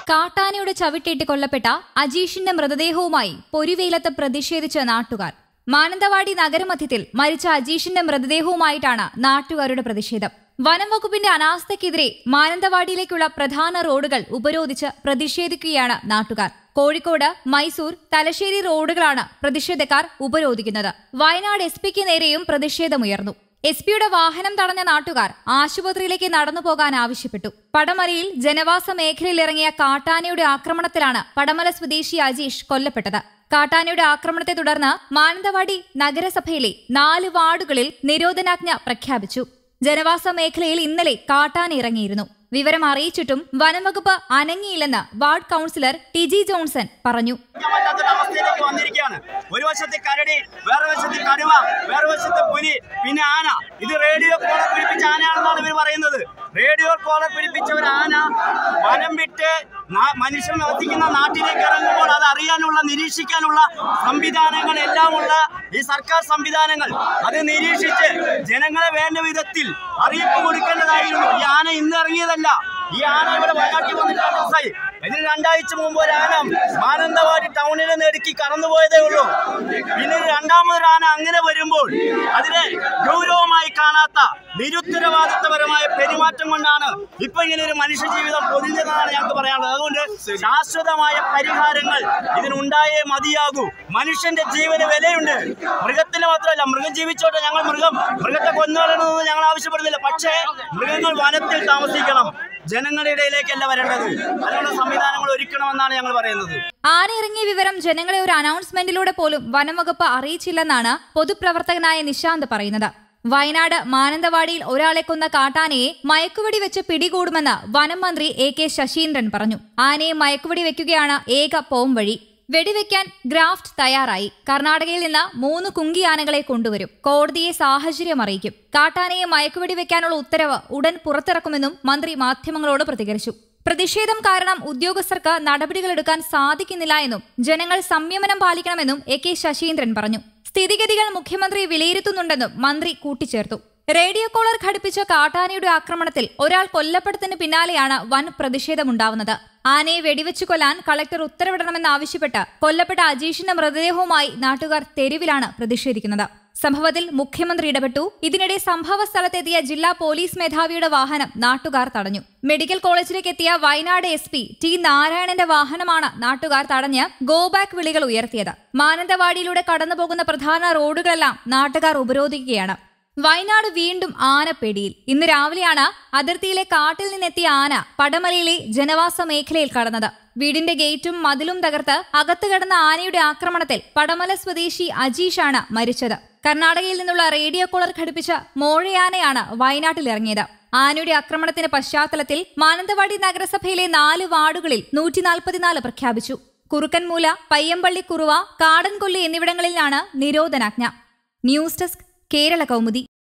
കാട്ടാനയുടെ ചവിട്ടേറ്റ് കൊല്ലപ്പെട്ട അജീഷിന്റെ മൃതദേഹവുമായി പൊരുവേലത്ത് പ്രതിഷേധിച്ച നാട്ടുകാർ. മാനന്തവാടി നഗരമധ്യത്തിൽ മരിച്ച അജീഷിന്റെ മൃതദേഹവുമായിട്ടാണ് നാട്ടുകാരുടെ പ്രതിഷേധം. വനം വകുപ്പിന്റെ അനാസ്ഥയ്ക്കെതിരെ മാനന്തവാടിയിലേക്കുള്ള പ്രധാന റോഡുകൾ ഉപരോധിച്ച് പ്രതിഷേധിക്കുകയാണ് നാട്ടുകാർ. കോഴിക്കോട്, മൈസൂർ, തലശ്ശേരി റോഡുകളാണ് പ്രതിഷേധക്കാർ ഉപരോധിക്കുന്നത്. വയനാട് എസ്പിക്ക് നേരെയും പ്രതിഷേധമുയർന്നു. എസ്പിയുടെ വാഹനം തടഞ്ഞ നാട്ടുകാർ ആശുപത്രിയിലേക്ക് നടന്നുപോകാൻ ആവശ്യപ്പെട്ടു. പടമലയിൽ ജനവാസ മേഖലയിൽ ഇറങ്ങിയ കാട്ടാനയുടെ ആക്രമണത്തിലാണ് പടമല സ്വദേശി അജീഷ് കൊല്ലപ്പെട്ടത്. കാട്ടാനയുടെ ആക്രമണത്തെ തുടർന്ന് മാനന്തവാടി നഗരസഭയിലെ 4 വാർഡുകളിൽ നിരോധനാജ്ഞ പ്രഖ്യാപിച്ചു. ജനവാസ മേഖലയിൽ ഇന്നലെ കാട്ടാന ഇറങ്ങിയിരുന്നു. വിവരം അറിയിച്ചിട്ടും വനംവകുപ്പ് അനങ്ങിയില്ലെന്ന് വാർഡ് കൌൺസിലർ ടിജി ജോൺസൺ പറഞ്ഞു. ഒരു വശത്തെ കരടി, വേറെ വശത്തെ കടുവ, വേറെ വശത്തെ പുലി, പിന്നെ ആന. ഇത് റേഡിയോ കോളർ പിടിപ്പിച്ച ആനയാണെന്നാണ് ഇവർ പറയുന്നത്. റേഡിയോ കോളർ പിടിപ്പിച്ച ഒരു ആന വനം വിട്ട് മനുഷ്യൻ വസിക്കുന്ന നാട്ടിലേക്ക് ഇറങ്ങുമ്പോൾ അത് അറിയാനുള്ള, നിരീക്ഷിക്കാനുള്ള സംവിധാനങ്ങൾ എല്ലാമുള്ള ഈ സർക്കാർ സംവിധാനങ്ങൾ അത് നിരീക്ഷിച്ച് ജനങ്ങളെ വേണ്ട വിധത്തിൽ അറിയിപ്പ് കൊടുക്കേണ്ടതായിരുന്നു. ഈ ആന ഇന്ന് ഇറങ്ങിയതല്ല. ഈ ആന ഇവിടെ വയനാട്ടിൽ വന്നിട്ടാണ് ദിവസമായി. ഇതിന് 2 ആഴ്ച മുമ്പ് ഒരു ആന മാനന്തവാടി ടൗണിനെ നെടുക്കി കടന്നുപോയതേ ഉള്ളൂ. പിന്നെ രണ്ടാമതൊരു ആന അങ്ങനെ വരുമ്പോൾ അതിനെ ഗൗരവമായി കാണാത്ത നിരുത്തരവാദിത്വപരമായ പെരുമാറ്റം കൊണ്ടാണ് ഇപ്പൊ ഇങ്ങനെ ഒരു മനുഷ്യ ജീവിതം പൊതിഞ്ഞതെന്നാണ് ഞങ്ങൾക്ക് പറയാനുള്ളത്. അതുകൊണ്ട് ശാശ്വതമായ പരിഹാരങ്ങൾ ഇതിനുണ്ടായേ മതിയാകൂ. മനുഷ്യന്റെ ജീവന് വിലയുണ്ട്. മൃഗത്തിന് മാത്രമല്ല, മൃഗം ജീവിച്ചോട്ടെ, ഞങ്ങൾ മൃഗത്തെ കൊന്നുകളയണമെന്ന് ഞങ്ങൾ ആവശ്യപ്പെടുന്നില്ല. പക്ഷേ മൃഗങ്ങൾ വനത്തിൽ താമസിക്കണം, ജനങ്ങളുടെ ഇടയിലേക്കല്ല വരേണ്ടത്. അതിനുള്ള സംവിധാനങ്ങൾ ഒരുക്കണമെന്നാണ് ഞങ്ങൾ പറയുന്നത്. ആന ഇറങ്ങിയ വിവരം ജനങ്ങളെ ഒരു അനൗൺസ്മെന്റിലൂടെ പോലും വനംവകുപ്പ് അറിയിച്ചില്ലെന്നാണ് പൊതുപ്രവർത്തകനായ നിശാന്ത് പറയുന്നത്. വയനാട് മാനന്തവാടിയിൽ ഒരാളെ കൊന്ന കാട്ടാനയെ മയക്കുവെടി വെച്ച് പിടികൂടുമെന്ന് വനം മന്ത്രി AK ശശീന്ദ്രൻ പറഞ്ഞു. ആനയെ മയക്കുവെടി വെക്കുകയാണ് ഏക പോംവഴി. വെടിവെക്കാൻ ഗ്രാഫ്റ്റ് തയ്യാറായി. കർണാടകയിൽ നിന്ന് 3 കുങ്കിയാനകളെ കൊണ്ടുവരും. കോടതിയെ സാഹചര്യം അറിയിക്കും. കാട്ടാനയെ മയക്കുവെടി വെക്കാനുള്ള ഉത്തരവ് ഉടൻ പുറത്തിറക്കുമെന്നും മന്ത്രി മാധ്യമങ്ങളോട് പ്രതികരിച്ചു. പ്രതിഷേധം കാരണം ഉദ്യോഗസ്ഥർക്ക് നടപടികളെടുക്കാൻ സാധിക്കുന്നില്ല എന്നും ജനങ്ങൾ സംയമനം പാലിക്കണമെന്നും AK ശശീന്ദ്രൻ പറഞ്ഞു. സ്ഥിതിഗതികൾ മുഖ്യമന്ത്രി വിലയിരുത്തുന്നുണ്ടെന്നും മന്ത്രി കൂട്ടിച്ചേർത്തു. റേഡിയോ കോളർ ഘടിപ്പിച്ച കാട്ടാനയുടെ ആക്രമണത്തിൽ ഒരാൾ കൊല്ലപ്പെട്ടതിന് പിന്നാലെയാണ് വൻ പ്രതിഷേധമുണ്ടാവുന്നത്. ആനയെ വെടിവെച്ചു കൊല്ലാൻ കളക്ടർ ഉത്തരവിടണമെന്നാവശ്യപ്പെട്ട് കൊല്ലപ്പെട്ട അജീഷിന്റെ മൃതദേഹവുമായി നാട്ടുകാർ തെരുവിലാണ് പ്രതിഷേധിക്കുന്നത്. സംഭവത്തിൽ മുഖ്യമന്ത്രി ഇടപെട്ടു. ഇതിനിടെ സംഭവ സ്ഥലത്തെത്തിയ ജില്ലാ പോലീസ് മേധാവിയുടെ വാഹനം നാട്ടുകാർ തടഞ്ഞു. മെഡിക്കൽ കോളേജിലേക്ക് എത്തിയ വയനാട് SP T നാരായണന്റെ വാഹനമാണ് നാട്ടുകാർ തടഞ്ഞ് ഗോ ബാക്ക് വിളികൾ ഉയർത്തിയത്. മാനന്തവാടിയിലൂടെ കടന്നുപോകുന്ന പ്രധാന റോഡുകളെല്ലാം നാട്ടുകാർ ഉപരോധിക്കുകയാണ്. വയനാട് വീണ്ടും ആനപ്പേടിയിൽ. ഇന്ന് രാവിലെയാണ് അതിർത്തിയിലെ കാട്ടിൽ നിന്നെത്തിയ ആന പടമലയിലെ ജനവാസ മേഖലയിൽ കടന്നത്. വീടിന്റെ ഗേറ്റും മതിലും തകർത്ത് അകത്ത് കിടന്ന ആനയുടെ ആക്രമണത്തിൽ പടമല സ്വദേശി അജീഷാണ് മരിച്ചത്. കർണാടകയിൽ നിന്നുള്ള റേഡിയോ കോളർ ഘടിപ്പിച്ച മോഴയാനയാണ് വയനാട്ടിൽ ഇറങ്ങിയത്. ആനയുടെ ആക്രമണത്തിന്റെ പശ്ചാത്തലത്തിൽ മാനന്തവാടി നഗരസഭയിലെ 4 വാർഡുകളിൽ 144 പ്രഖ്യാപിച്ചു. കുറുക്കൻമൂല, പയ്യമ്പള്ളി കുറുവ, കാടൻകൊല്ലി എന്നിവിടങ്ങളിലാണ് നിരോധനാജ്ഞ. News desk, Kerala Kaumudi.